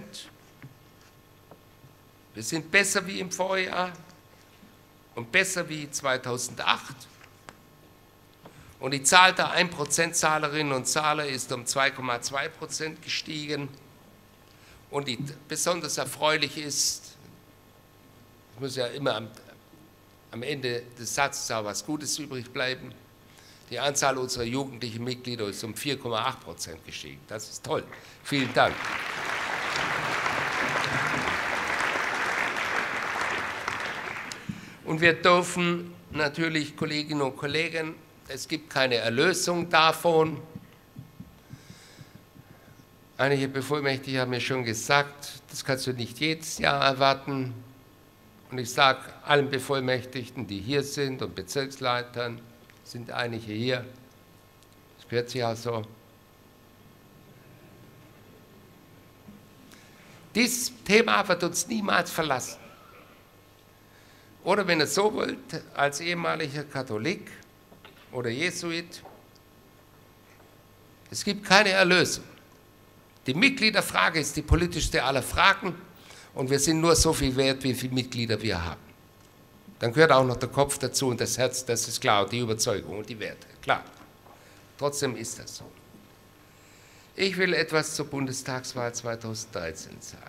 Wir sind besser wie im Vorjahr und besser wie 2008. Und die Zahl der 1%-Zahlerinnen und Zahler ist um 2,2% gestiegen. Und die besonders erfreulich ist, es muss ja immer am Ende des Satzes auch was Gutes übrig bleiben, die Anzahl unserer jugendlichen Mitglieder ist um 4,8% gestiegen. Das ist toll. Vielen Dank. Und wir dürfen natürlich, Kolleginnen und Kollegen, es gibt keine Erlösung davon. Einige Bevollmächtigte haben mir schon gesagt, das kannst du nicht jedes Jahr erwarten. Und ich sage allen Bevollmächtigten, die hier sind und Bezirksleitern, sind einige hier, das gehört sich auch so. Dieses Thema wird uns niemals verlassen. Oder wenn ihr so wollt, als ehemaliger Katholik oder Jesuit, es gibt keine Erlösung. Die Mitgliederfrage ist die politischste aller Fragen und wir sind nur so viel wert, wie viele Mitglieder wir haben. Dann gehört auch noch der Kopf dazu und das Herz, das ist klar, die Überzeugung und die Werte, klar. Trotzdem ist das so. Ich will etwas zur Bundestagswahl 2013 sagen.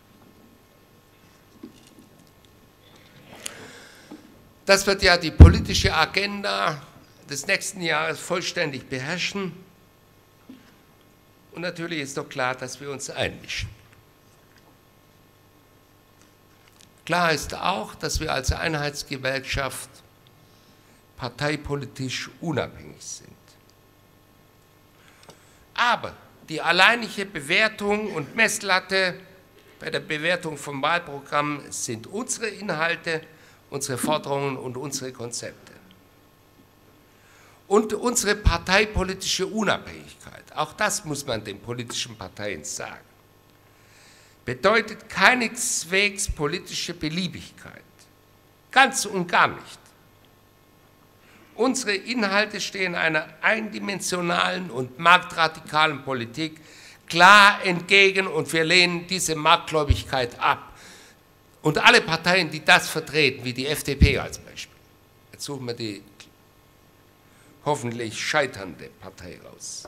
Das wird ja die politische Agenda des nächsten Jahres vollständig beherrschen. Und natürlich ist doch klar, dass wir uns einmischen. Klar ist auch, dass wir als Einheitsgewerkschaft parteipolitisch unabhängig sind. Aber die alleinige Bewertung und Messlatte bei der Bewertung von Wahlprogrammen sind unsere Inhalte, unsere Forderungen und unsere Konzepte. Und unsere parteipolitische Unabhängigkeit, auch das muss man den politischen Parteien sagen, bedeutet keineswegs politische Beliebigkeit. Ganz und gar nicht. Unsere Inhalte stehen einer eindimensionalen und marktradikalen Politik klar entgegen und wir lehnen diese Marktgläubigkeit ab. Und alle Parteien, die das vertreten, wie die FDP als Beispiel, jetzt suchen wir die hoffentlich scheiternde Partei raus.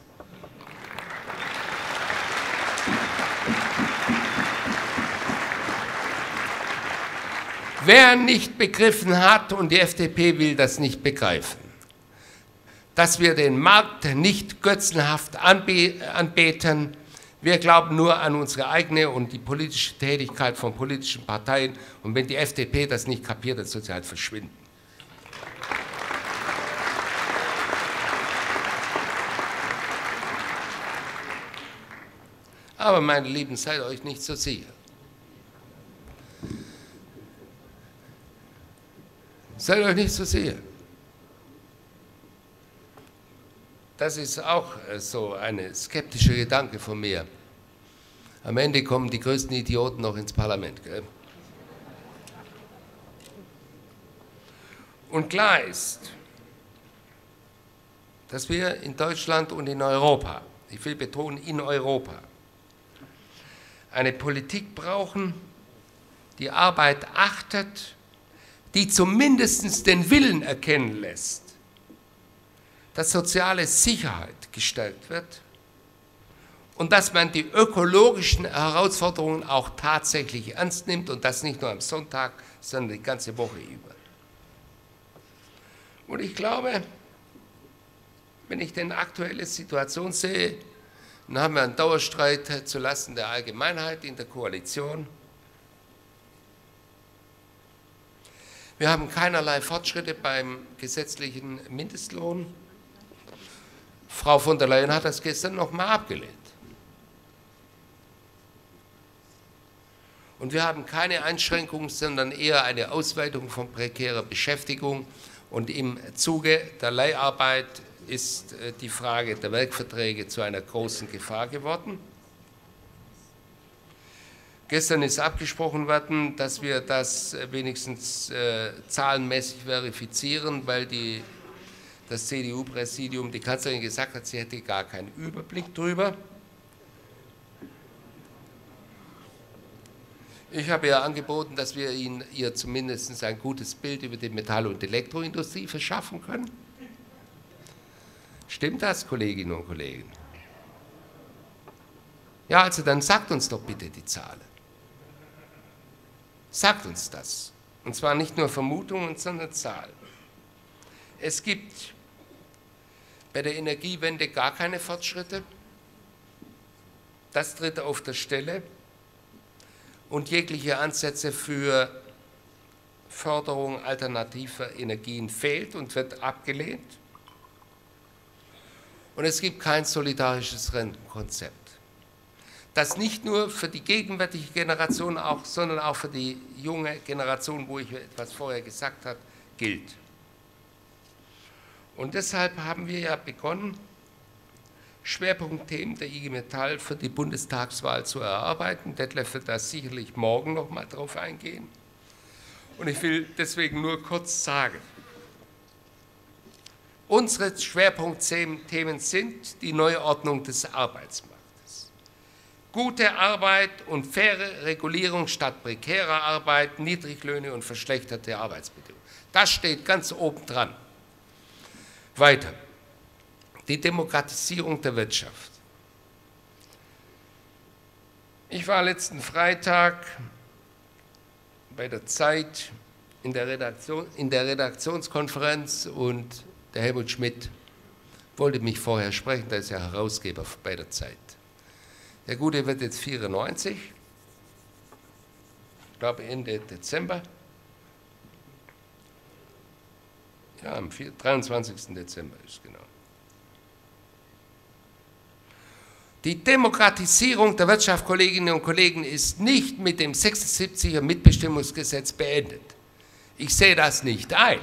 Wer nicht begriffen hat, und die FDP will das nicht begreifen, dass wir den Markt nicht götzenhaft anbeten, wir glauben nur an unsere eigene und die politische Tätigkeit von politischen Parteien. Und wenn die FDP das nicht kapiert, dann soll sie halt verschwinden. Aber meine Lieben, seid euch nicht so sicher. Seid euch nicht so sicher. Das ist auch so ein skeptischer Gedanke von mir. Am Ende kommen die größten Idioten noch ins Parlament. Gell? Und klar ist, dass wir in Deutschland und in Europa, ich will betonen, in Europa, eine Politik brauchen, die Arbeit achtet, die zumindest den Willen erkennen lässt, dass soziale Sicherheit gestärkt wird und dass man die ökologischen Herausforderungen auch tatsächlich ernst nimmt und das nicht nur am Sonntag, sondern die ganze Woche über. Und ich glaube, Wenn ich die aktuelle Situation sehe, dann haben wir einen Dauerstreit zulasten der Allgemeinheit in der Koalition. Wir haben keinerlei Fortschritte beim gesetzlichen Mindestlohn. Frau von der Leyen hat das gestern nochmal abgelehnt. Und wir haben keine Einschränkung, sondern eher eine Ausweitung von prekärer Beschäftigung. Und im Zuge der Leiharbeit ist die Frage der Werkverträge zu einer großen Gefahr geworden. Gestern ist abgesprochen worden, dass wir das wenigstens zahlenmäßig verifizieren, weil das CDU-Präsidium, die Kanzlerin gesagt hat, sie hätte gar keinen Überblick darüber. Ich habe ja angeboten, dass wir ihr zumindest ein gutes Bild über die Metall- und Elektroindustrie verschaffen können. Stimmt das, Kolleginnen und Kollegen? Ja, also dann sagt uns doch bitte die Zahlen. Sagt uns das. Und zwar nicht nur Vermutungen, sondern Zahlen. Es gibt bei der Energiewende gar keine Fortschritte. Das tritt auf der Stelle. Und jegliche Ansätze für Förderung alternativer Energien fehlt und wird abgelehnt. Und es gibt kein solidarisches Rentenkonzept, das nicht nur für die gegenwärtige Generation, sondern auch für die junge Generation, wo ich etwas vorher gesagt habe, gilt. Und deshalb haben wir ja begonnen, Schwerpunktthemen der IG Metall für die Bundestagswahl zu erarbeiten. Detlef wird da sicherlich morgen noch mal drauf eingehen. Und ich will deswegen nur kurz sagen, unsere Schwerpunktthemen sind die Neuordnung des Arbeitsmarktes. Gute Arbeit und faire Regulierung statt prekärer Arbeit, Niedriglöhne und verschlechterte Arbeitsbedingungen. Das steht ganz oben dran. Weiter. Die Demokratisierung der Wirtschaft. Ich war letzten Freitag bei der Zeit in der Redaktionskonferenz und der Helmut Schmidt wollte mich vorher sprechen, der ist ja Herausgeber bei der Zeit. Der Gute wird jetzt 94, ich glaube Ende Dezember, ja, am 23. Dezember ist genau. Die Demokratisierung der Wirtschaft, Kolleginnen und Kollegen, ist nicht mit dem 76er Mitbestimmungsgesetz beendet. Ich sehe das nicht ein.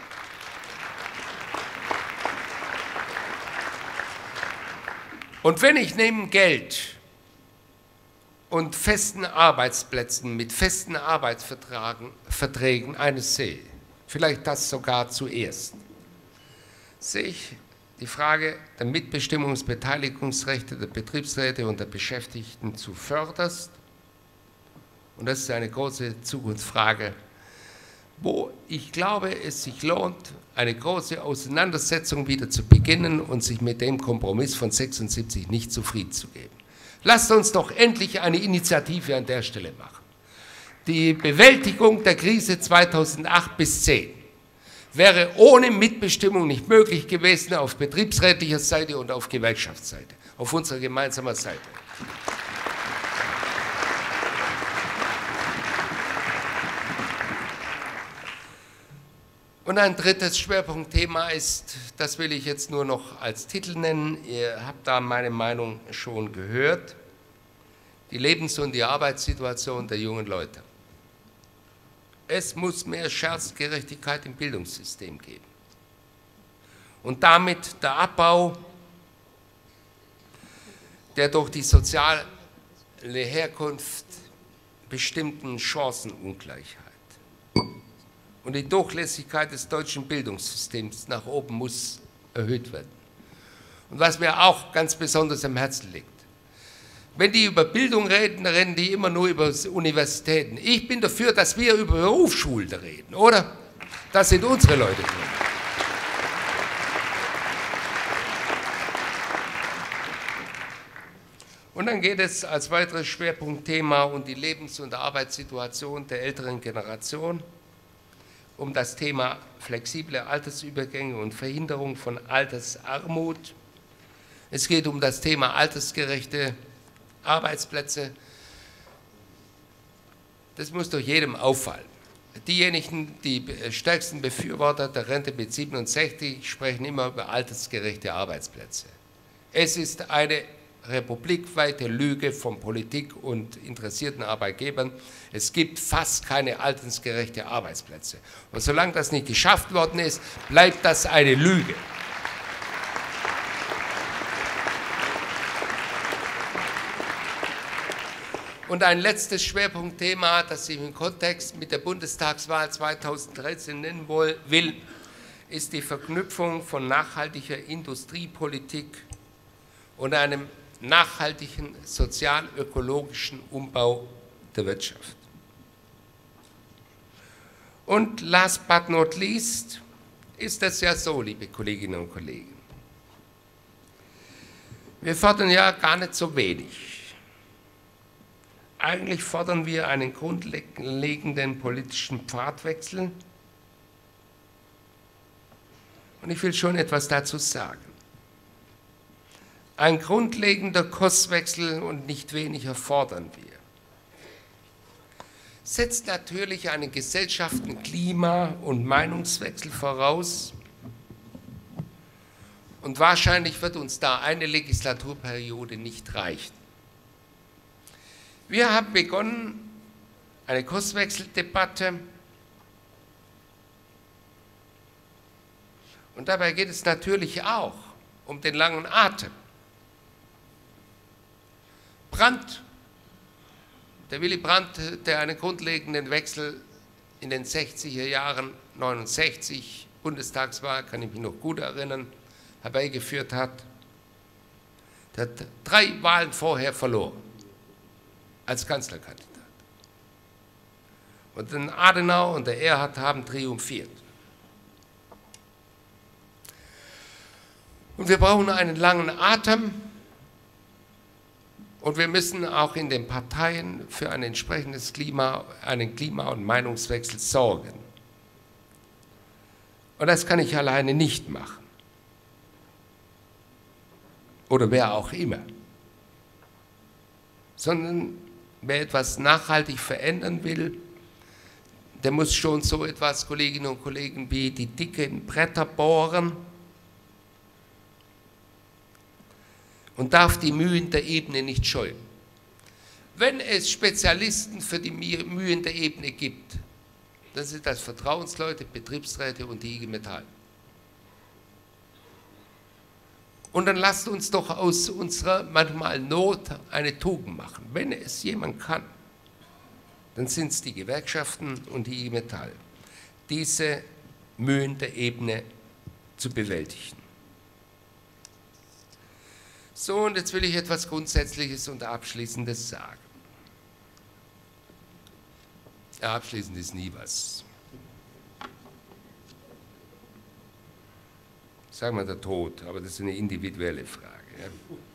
Und wenn ich neben Geld und festen Arbeitsplätzen mit festen Arbeitsverträgen eines sehe, vielleicht das sogar zuerst, sehe ich die Frage der Mitbestimmungsbeteiligungsrechte der Betriebsräte und der Beschäftigten zuvörderst. Und das ist eine große Zukunftsfrage, wo ich glaube, es sich lohnt, eine große Auseinandersetzung wieder zu beginnen und sich mit dem Kompromiss von 76 nicht zufrieden zu geben. Lasst uns doch endlich eine Initiative an der Stelle machen. Die Bewältigung der Krise 2008 bis 2010 wäre ohne Mitbestimmung nicht möglich gewesen auf betriebsrätlicher Seite und auf Gewerkschaftsseite, auf unserer gemeinsamen Seite. Und ein drittes Schwerpunktthema ist, das will ich jetzt nur noch als Titel nennen, ihr habt da meine Meinung schon gehört, die Lebens- und die Arbeitssituation der jungen Leute. Es muss mehr Chancengerechtigkeit im Bildungssystem geben. Und damit der Abbau der durch die soziale Herkunft bestimmten Chancenungleichheit. Und die Durchlässigkeit des deutschen Bildungssystems nach oben muss erhöht werden. Und was mir auch ganz besonders am Herzen liegt, wenn die über Bildung reden, dann reden die immer nur über Universitäten. Ich bin dafür, dass wir über Berufsschulen reden, oder? Das sind unsere Leute drin. Und dann geht es als weiteres Schwerpunktthema um die Lebens- und Arbeitssituation der älteren Generation. um das Thema flexible Altersübergänge und Verhinderung von Altersarmut. Es geht um das Thema altersgerechte Arbeitsplätze. Das muss doch jedem auffallen. Diejenigen, die stärksten Befürworter der Rente mit 67, sprechen immer über altersgerechte Arbeitsplätze. Es ist eine republikweite Lüge von Politik und interessierten Arbeitgebern. Es gibt fast keine altersgerechten Arbeitsplätze. Und solange das nicht geschafft worden ist, bleibt das eine Lüge. Und ein letztes Schwerpunktthema, das ich im Kontext mit der Bundestagswahl 2013 nennen will, ist die Verknüpfung von nachhaltiger Industriepolitik und einem nachhaltigen sozial-ökologischen Umbau der Wirtschaft. Und last but not least ist das ja so, liebe Kolleginnen und Kollegen. Wir fordern ja gar nicht so wenig. Eigentlich fordern wir einen grundlegenden politischen Pfadwechsel. Und ich will schon etwas dazu sagen. Ein grundlegender Kurswechsel und nicht weniger fordern wir. Setzt natürlich einen Gesellschaften-, Klima- und Meinungswechsel voraus. Und wahrscheinlich wird uns da eine Legislaturperiode nicht reichen. Wir haben begonnen, eine Kurswechseldebatte, und dabei geht es natürlich auch um den langen Atem. Brandt, der Willy Brandt, der einen grundlegenden Wechsel in den 60er Jahren, 69, Bundestagswahl, kann ich mich noch gut erinnern, herbeigeführt hat, der hat 3 Wahlen vorher verloren als Kanzlerkandidat. Und dann Adenauer und der Erhard haben triumphiert. Und wir brauchen einen langen Atem und wir müssen auch in den Parteien für ein entsprechendes Klima, einen Klima- und Meinungswechsel sorgen. Und das kann ich alleine nicht machen. Oder wer auch immer. Sondern wer etwas nachhaltig verändern will, der muss schon so etwas, Kolleginnen und Kollegen, wie die dicken Bretter bohren und darf die Mühen der Ebene nicht scheuen. Wenn es Spezialisten für die Mühen der Ebene gibt, dann sind das Vertrauensleute, Betriebsräte und die IG Metall. Und dann lasst uns doch aus unserer manchmal Not eine Tugend machen. Wenn es jemand kann, dann sind es die Gewerkschaften und die IG Metall, diese Mühen der Ebene zu bewältigen. So, und jetzt will ich etwas Grundsätzliches und Abschließendes sagen. Ja, abschließend ist nie was. Sagen wir der Tod, aber das ist eine individuelle Frage. Ja.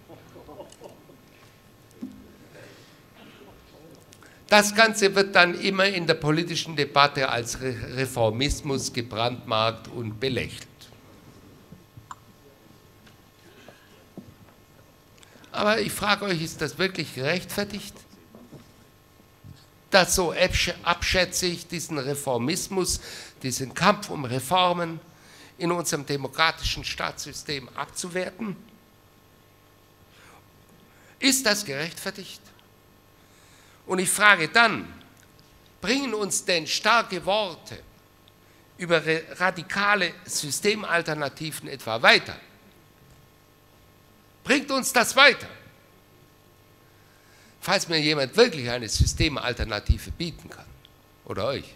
Das Ganze wird dann immer in der politischen Debatte als Reformismus gebrandmarkt und belächelt. Aber ich frage euch, ist das wirklich gerechtfertigt? Das so abschätzig, diesen Reformismus, diesen Kampf um Reformen in unserem demokratischen Staatssystem abzuwerten? Ist das gerechtfertigt? Und ich frage dann, bringen uns denn starke Worte über radikale Systemalternativen etwa weiter? Bringt uns das weiter? Falls mir jemand wirklich eine Systemalternative bieten kann, oder euch.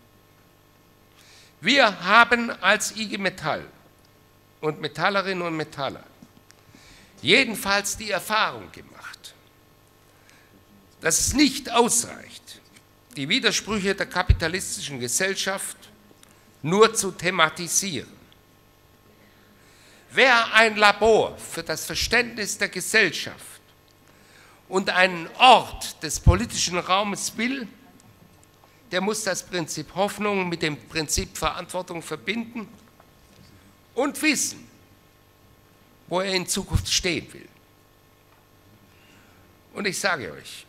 Wir haben als IG Metall und Metallerinnen und Metaller jedenfalls die Erfahrung gemacht, dass es nicht ausreicht, die Widersprüche der kapitalistischen Gesellschaft nur zu thematisieren. Wer ein Labor für das Verständnis der Gesellschaft und einen Ort des politischen Raumes will, der muss das Prinzip Hoffnung mit dem Prinzip Verantwortung verbinden und wissen, wo er in Zukunft stehen will. Und ich sage euch,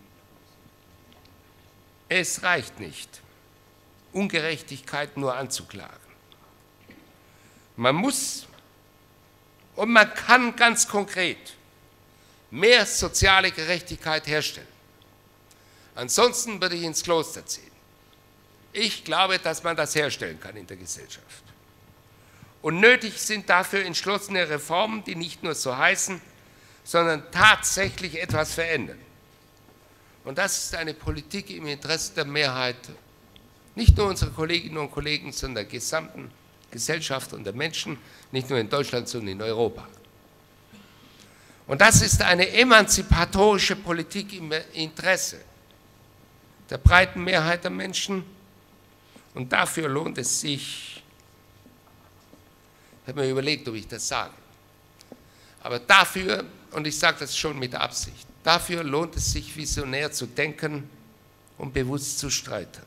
es reicht nicht, Ungerechtigkeit nur anzuklagen. Man muss und man kann ganz konkret mehr soziale Gerechtigkeit herstellen. Ansonsten würde ich ins Kloster ziehen. Ich glaube, dass man das herstellen kann in der Gesellschaft. Und nötig sind dafür entschlossene Reformen, die nicht nur so heißen, sondern tatsächlich etwas verändern. Und das ist eine Politik im Interesse der Mehrheit, nicht nur unserer Kolleginnen und Kollegen, sondern der gesamten Gesellschaft und der Menschen, nicht nur in Deutschland, sondern in Europa. Und das ist eine emanzipatorische Politik im Interesse der breiten Mehrheit der Menschen. Und dafür lohnt es sich, ich habe mir überlegt, ob ich das sage, aber dafür, und ich sage das schon mit Absicht, dafür lohnt es sich, visionär zu denken und bewusst zu streiten.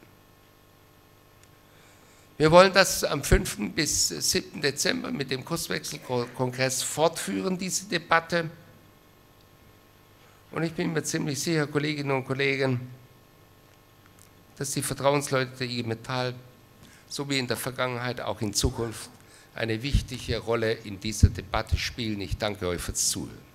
Wir wollen das am 5. bis 7. Dezember mit dem Kurswechselkongress fortführen, diese Debatte. Und ich bin mir ziemlich sicher, Kolleginnen und Kollegen, dass die Vertrauensleute der IG Metall, so wie in der Vergangenheit, auch in Zukunft eine wichtige Rolle in dieser Debatte spielen. Ich danke euch fürs Zuhören.